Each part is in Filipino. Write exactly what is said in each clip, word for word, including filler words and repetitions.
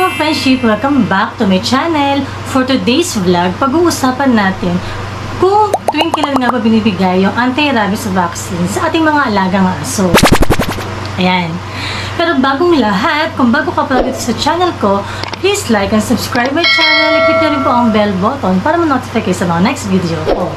mga friendship, welcome back to my channel. For today's vlog, pag-uusapan natin kung tuwing kailan nga ba binibigay yung anti-rabies vaccine sa ating mga alagang aso. Ayan. Pero bagong lahat, kung bago ka pa dito sa channel ko, please like and subscribe my channel. I-click na rin po ang bell button para ma-notify kayo sa mga next video ko.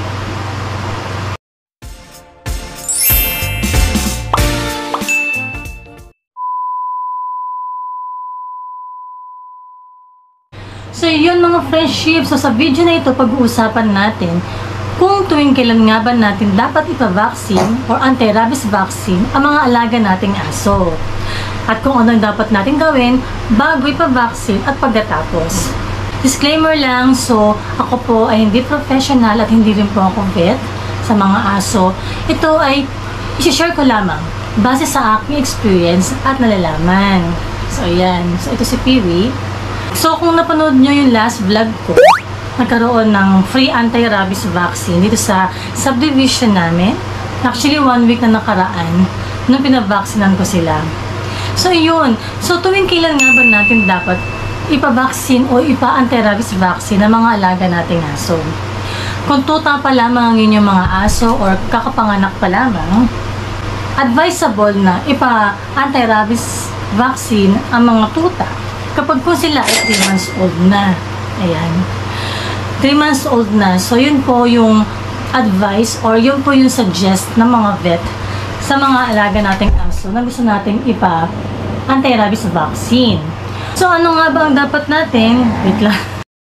So yun mga friendship, so sa video na ito pag-uusapan natin kung tuwing kailan nga ba natin dapat ipa-vaccine or anti-rabies vaccine ang mga alaga nating aso. At kung ano dapat natin gawin bago ipa-vaccine at pagkatapos. Disclaimer lang, so ako po ay hindi professional at hindi rin po ako vet sa mga aso. Ito ay i-share ko lamang base sa aking experience at nalalaman. So ayan, so ito si Peewee. So, kung napanood nyo yung last vlog ko, nagkaroon ng free anti-rabies vaccine dito sa subdivision namin. Actually, one week na nakaraan nung pinavaksinan ko sila. So, yun. So, tuwing kailan nga ba natin dapat ipa-vaccine o ipa-anti-rabies vaccine ng mga alaga nating aso? Kung tuta pa lamang ang inyong mga aso or kakapanganak pa lamang, advisable na ipa-anti-rabies vaccine ang mga tuta kapag po sila ay three months old na. Ayan. three months old na. So, yun po yung advice or yun po yung suggest ng mga vet sa mga alaga nating aso na gusto nating ipa anti-rabies vaccine. So, ano nga ba ang dapat natin? Wait lang.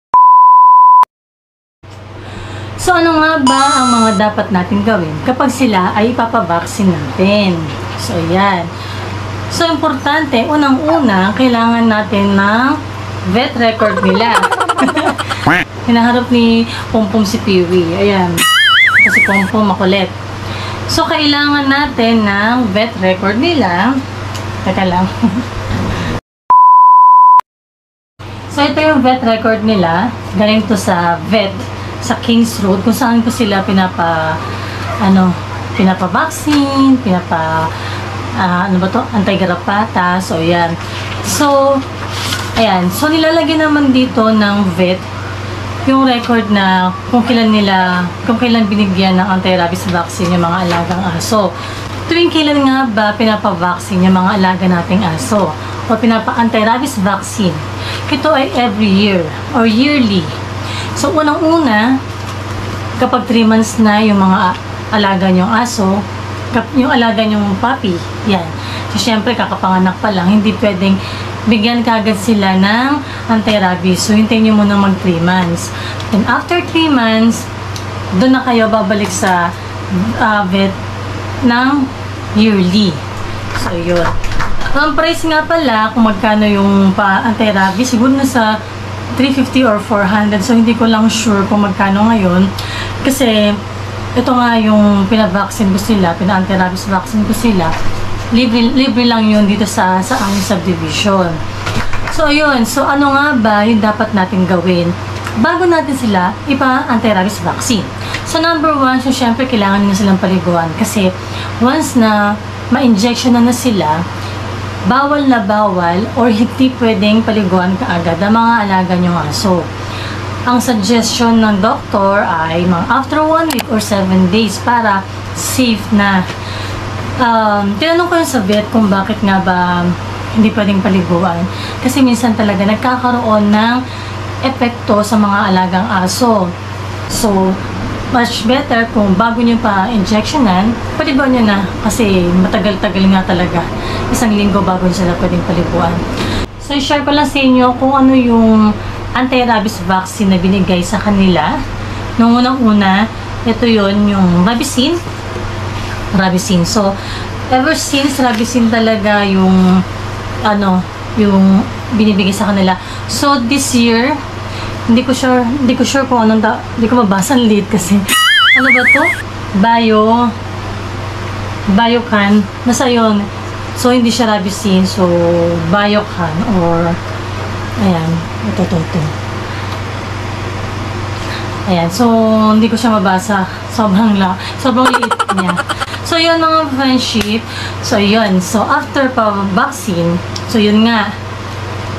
So, ano nga ba ang mga dapat natin gawin kapag sila ay ipapavaccine natin? So, ayan. So, importante, unang-una, kailangan natin ng vet record nila. Hinaharap ni Pompom si Peewee. Ayan. Kasi Pompom makulit. So, kailangan natin ng vet record nila. Teka lang. So, ito yung vet record nila. Galing to sa vet sa Kings Road kung saan ko sila pinapa, ano, pinapa-vaccine, pinapa, Uh, ano ba to? Anti-garapata. So, ayan. So, ayan. So, nilalagay naman dito ng vet yung record na kung kailan nila, kung kailan binigyan ng anti-rabies vaccine yung mga alagang aso. Tuwing kailan nga ba pinapa-vaccine yung mga alaga nating aso o pinapa-anti-rabies vaccine. Ito ay every year or yearly. So, unang-una, kapag three months na yung mga alaga nyong aso, yung alaga nyong puppy, yan. So, syempre, kakapanganak pa lang, hindi pwedeng bigyan kagad sila ng anti-rabies. So, hintayin nyo muna mag three months. Then, after three months, doon na kayo babalik sa uh, vet ng yearly. So, yun. Ang price nga pala, kung magkano yung pa-anti-rabies, siguro na sa three fifty or four hundred. So, hindi ko lang sure kung magkano ngayon. Kasi, ito nga yung pinavaccine ko sila, pina-anti-rabies vaccine ko sila. Libre, libre lang yun dito sa, sa aming subdivision. So, yun. So, ano nga ba yung dapat natin gawin bago natin sila ipa-anti-rabies vaccine? So, number one, so, syempre, kailangan nyo silang paliguan. Kasi, once na ma-injection na na sila, bawal na bawal or hindi pwedeng paliguan kaagad ang mga alaga nyong aso. Ang suggestion ng doktor ay mga after one week or seven days para safe na. Um, tinanong ko yun sa vet kung bakit nga ba hindi pwedeng paliguan. Kasi minsan talaga nagkakaroon ng epekto sa mga alagang aso. So, much better kung bago nyo pa injectionan, paliguan nyo na. Kasi matagal-tagal nga talaga. Isang linggo bago nyo sila pwedeng paliguan. So, share ko lang sa inyo kung ano yung anti-rabies vaccine na binigay sa kanila. Nung unang-una, ito yon yung Rabicin. Rabicin. So, ever since, Rabicin talaga yung, ano, yung binibigay sa kanila. So, this year, hindi ko sure, hindi ko sure kung anong, da, hindi ko mabasa ang lead kasi, ano ba to? Bio, Biocan. Nasa yun. So, hindi siya Rabicin. So, Biocan or ayan, ito, ito, ito. Ayan, so, hindi ko siya mabasa. Sobrang la, sobrang liit niya. So, yun mga friendship. So, yun. So, after pa vaccine, so, yun nga,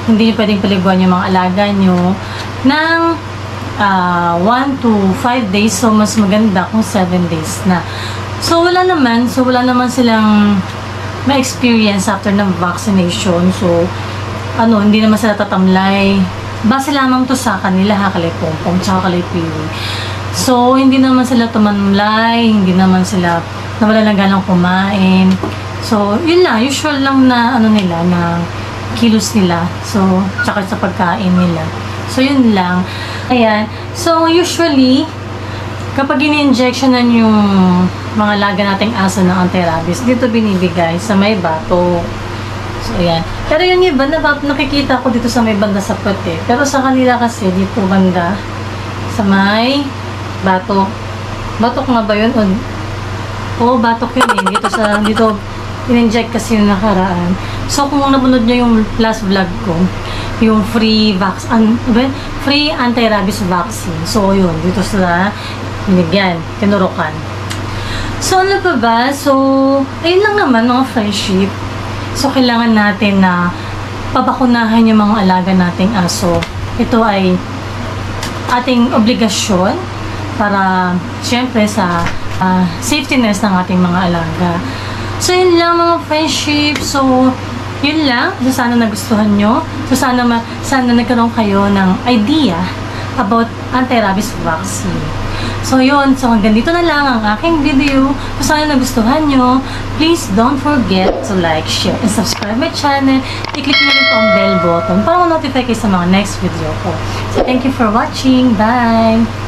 hindi nyo pwedeng paliguan yung mga alaga nyo ng uh, one to five days. So, mas maganda kung seven days na. So, wala naman. So, wala naman silang ma-experience after ng vaccination. So, ano, hindi naman sila tatamlay. Base lamang to sa kanila, ha, kalay Pompom, tsaka kalay Piwi. So, hindi naman sila tumanlay, hindi naman sila nawala ng ganang kumain. So, yun lang, usual lang na, ano nila, na kilos nila. So, tsaka sa pagkain nila. So, yun lang. Ayan. So, usually, kapag ini-injectionan yung mga laga nating aso ng anti-rabies, dito binibigay sa may bato. So, ayan. Pero yung iba, na, nakikita ko dito sa may banda sa puti. Pero sa kanila kasi, dito banda, sa may batok. Batok nga ba yun? O, oo, batok yun eh. Dito sa, dito, in-inject kasi yung nakaraan. So, kung napanood nyo yung last vlog ko, yung free vax, an, free anti-rabies vaccine. So, yun, dito sa binigyan, tinurukan. So, ano pa ba? So, ayun lang naman, mga friendship. So, kailangan natin na pabakunahan yung mga alaga nating aso. Ito ay ating obligasyon para, syempre, sa uh, safety nest ng ating mga alaga. So, yun lang mga friendship. So, yun lang. So, sana nagustuhan nyo. So, sana, ma sana nagkaroon kayo ng idea about anti-rabies vaccine. So, yun. So, hanggang dito na lang ang aking video. Kung sana nagustuhan nyo, please don't forget to like, share, and subscribe my channel. I-click nyo rin po ang bell button para ma-notify kayo sa mga next video ko. So, thank you for watching. Bye!